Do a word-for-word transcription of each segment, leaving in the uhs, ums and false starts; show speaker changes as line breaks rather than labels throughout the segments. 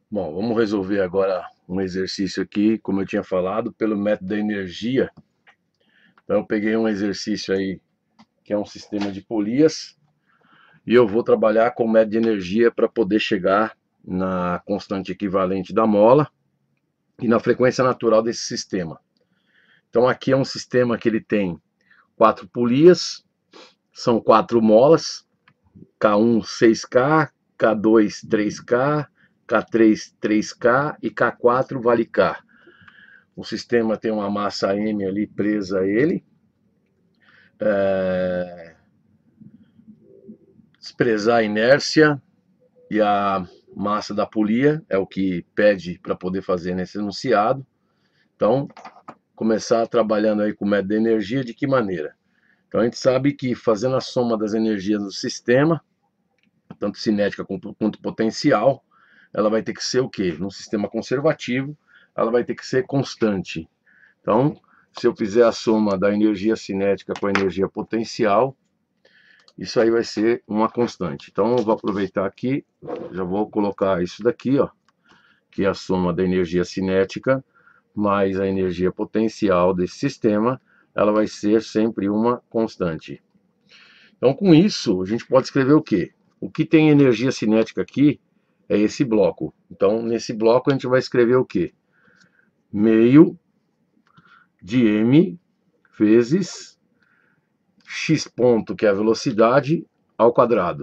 Bom, vamos resolver agora um exercício aqui, como eu tinha falado, pelo método da energia. Então eu peguei um exercício aí que é um sistema de polias e eu vou trabalhar com o método de energia para poder chegar na constante equivalente da mola e na frequência natural desse sistema. Então aqui é um sistema que ele tem quatro polias, são quatro molas, K um seis K, K dois três K, K três três K e K quatro vale K. O sistema tem uma massa M ali presa a ele. É... Desprezar a inércia e a massa da polia é o que pede para poder fazer nesse enunciado. Então, começar trabalhando aí com o método de energia, de que maneira? Então, a gente sabe que fazendo a soma das energias do sistema, tanto cinética quanto, quanto potencial, ela vai ter que ser o quê? Num sistema conservativo, ela vai ter que ser constante. Então, se eu fizer a soma da energia cinética com a energia potencial, isso aí vai ser uma constante. Então, eu vou aproveitar aqui, já vou colocar isso daqui, ó, que é a soma da energia cinética mais a energia potencial desse sistema, ela vai ser sempre uma constante. Então, com isso, a gente pode escrever o quê? O que tem energia cinética aqui é esse bloco. Então, nesse bloco, a gente vai escrever o quê? Meio de M vezes x ponto, que é a velocidade, ao quadrado.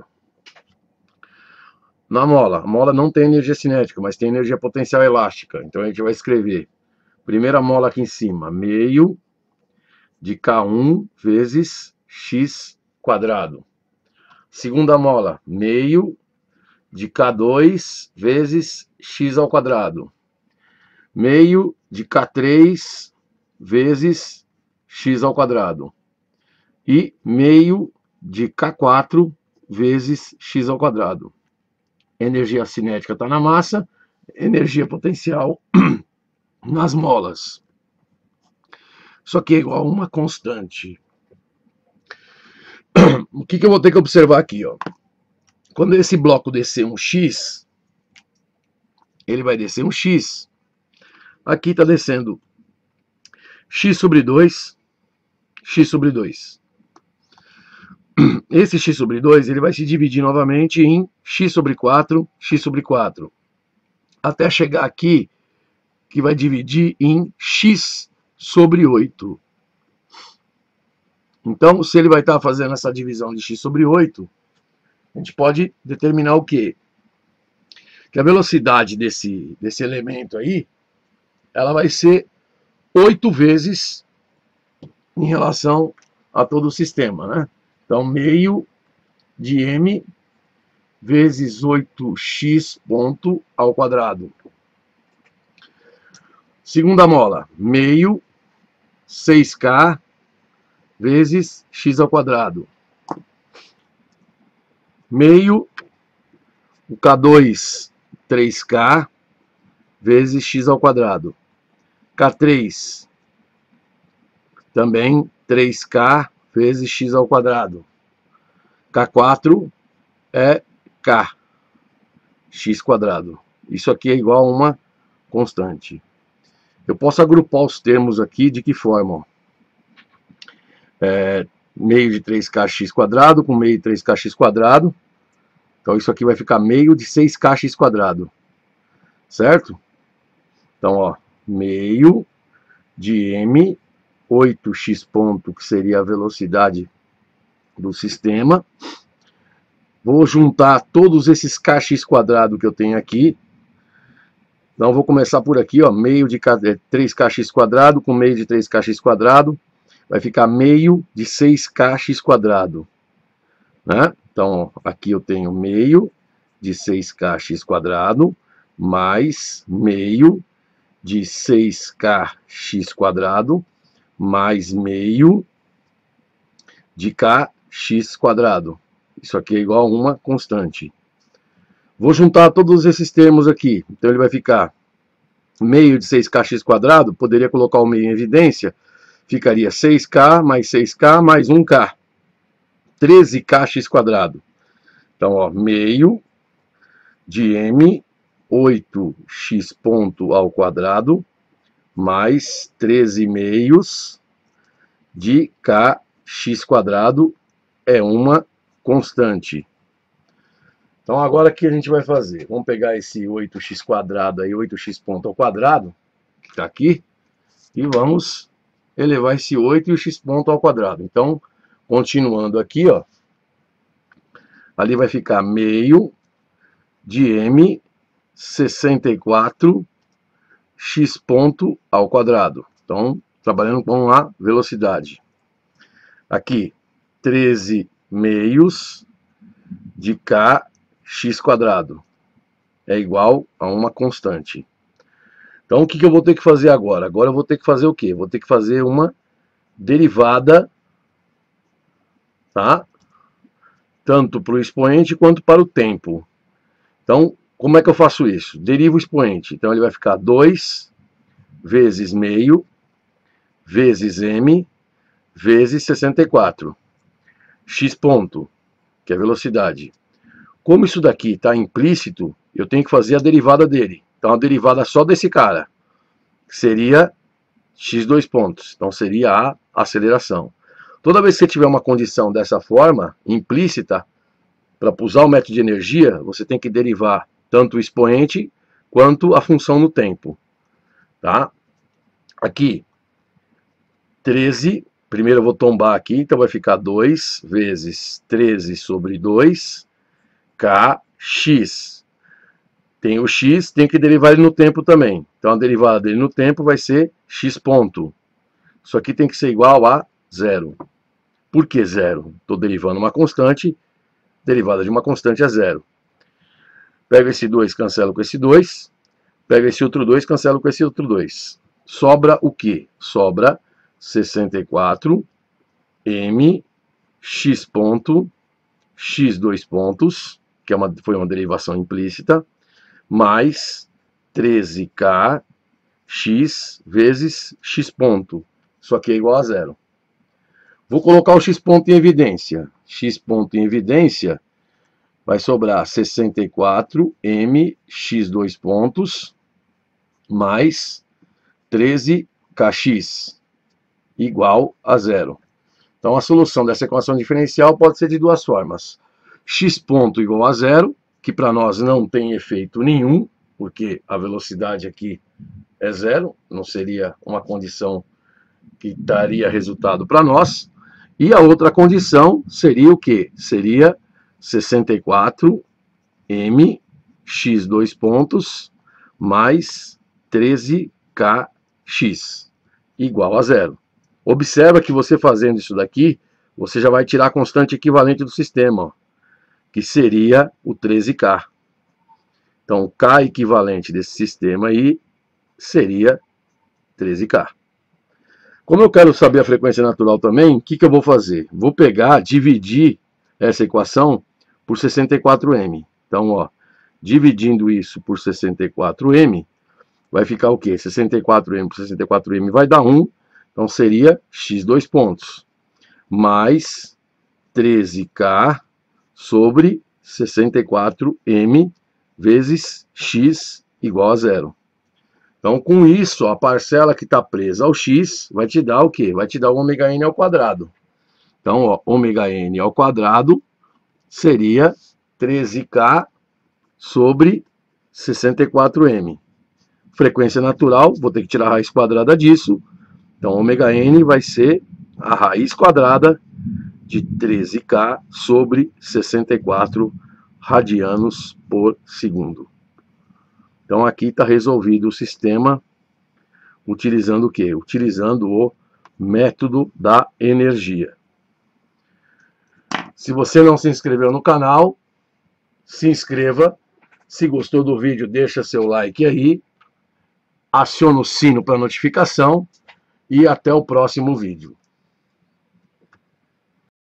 Na mola, a mola não tem energia cinética, mas tem energia potencial elástica. Então a gente vai escrever, primeira mola aqui em cima, meio de K um vezes x quadrado. Segunda mola, meio de K dois vezes x ao quadrado. Meio de K três vezes x ao quadrado. E meio de K quatro vezes x ao quadrado. Energia cinética está na massa, energia potencial nas molas. Isso aqui é igual a uma constante. O que, que eu vou ter que observar aqui? Ó? Quando esse bloco descer um x, ele vai descer um x. Aqui está descendo x sobre dois, x sobre dois. Esse x sobre dois ele vai se dividir novamente em x sobre quatro, x sobre quatro. Até chegar aqui, que vai dividir em x sobre oito. Então, se ele vai estar fazendo essa divisão de x sobre oito, a gente pode determinar o quê? Que a velocidade desse, desse elemento aí, ela vai ser oito vezes em relação a todo o sistema, né? Então, meio de m vezes oito x ponto ao quadrado. Segunda mola, meio seis K vezes x ao quadrado. Meio, o K dois, três K vezes x ao quadrado. K três, também três K vezes x ao quadrado. K quatro é K, x quadrado. Isso aqui é igual a uma constante. Eu posso agrupar os termos aqui de que forma? É, meio de três K x quadrado com meio de três K x quadrado. Então isso aqui vai ficar meio de seis K x quadrado. Certo? Então, ó, meio de m, oito x ponto, que seria a velocidade do sistema. Vou juntar todos esses kx quadrado que eu tenho aqui. Então, vou começar por aqui, ó, meio de três Kx quadrado com meio de três Kx quadrado. Vai ficar meio de seis Kx quadrado. Né? Então, ó, aqui eu tenho meio de seis Kx quadrado mais meio de seis Kx quadrado mais meio de Kx quadrado. Isso aqui é igual a uma constante. Vou juntar todos esses termos aqui. Então ele vai ficar meio de seis Kx quadrado, poderia colocar o meio em evidência, ficaria seis K mais seis K mais um K. treze Kx quadrado. Então, ó, meio de m oito x ponto ao quadrado mais treze meios de kx quadrado é uma constante. Então agora o que a gente vai fazer? Vamos pegar esse oito x quadrado aí, oito x ponto ao quadrado, que está aqui, e vamos elevar esse oito e o x ponto ao quadrado. Então, continuando aqui, ó, ali vai ficar meio de m sessenta e quatro x ponto ao quadrado. Então, trabalhando com a velocidade. Aqui, treze meios de kx quadrado é igual a uma constante. Então, o que, que eu vou ter que fazer agora? Agora eu vou ter que fazer o quê? Vou ter que fazer uma derivada, tá? Tanto para o expoente quanto para o tempo. Então, como é que eu faço isso? Derivo o expoente. Então, ele vai ficar dois vezes meio vezes m vezes sessenta e quatro. X ponto, que é a velocidade. Como isso daqui está implícito, eu tenho que fazer a derivada dele. Então, a derivada só desse cara seria x dois pontos. Então, seria a aceleração. Toda vez que você tiver uma condição dessa forma, implícita, para usar o método de energia, você tem que derivar tanto o expoente quanto a função no tempo. Tá? Aqui, treze, primeiro eu vou tombar aqui, então vai ficar dois vezes treze sobre dois, kx. Tem o x, tem que derivar ele no tempo também. Então a derivada dele no tempo vai ser x ponto. Isso aqui tem que ser igual a zero. Por que zero? Estou derivando uma constante, derivada de uma constante é zero. Pego esse dois, cancelo com esse dois. Pego esse outro dois, cancelo com esse outro dois. Sobra o quê? Sobra sessenta e quatro m x ponto, x dois pontos, que é uma, foi uma derivação implícita, mais treze k x vezes x ponto. Isso aqui é igual a zero. Vou colocar o x ponto em evidência. X ponto em evidência vai sobrar sessenta e quatro m x dois pontos mais treze kx igual a zero. Então a solução dessa equação diferencial pode ser de duas formas. X ponto igual a zero, que para nós não tem efeito nenhum, porque a velocidade aqui é zero, não seria uma condição que daria resultado para nós. E a outra condição seria o quê? Seria sessenta e quatro m x dois pontos mais treze kx igual a zero. Observa que você fazendo isso daqui, você já vai tirar a constante equivalente do sistema, ó, que seria o treze k. Então, o K equivalente desse sistema aí seria treze k. Como eu quero saber a frequência natural também, o que, que eu vou fazer? Vou pegar, dividir essa equação por sessenta e quatro m. Então, ó, dividindo isso por sessenta e quatro m, vai ficar o quê? sessenta e quatro m por sessenta e quatro m vai dar um, então seria x dois pontos, mais treze k sobre sessenta e quatro m vezes x igual a zero. Então, com isso, a parcela que está presa ao x vai te dar o quê? Vai te dar o ômega n ao quadrado. Então, ó, ômega n ao quadrado seria treze k sobre sessenta e quatro m. Frequência natural, vou ter que tirar a raiz quadrada disso. Então, ômega n vai ser a raiz quadrada de treze k sobre sessenta e quatro radianos por segundo. Então, aqui está resolvido o sistema utilizando o quê? Utilizando o método da energia. Se você não se inscreveu no canal, se inscreva. Se gostou do vídeo, deixa seu like aí. Aciona o sino para notificação. E até o próximo vídeo.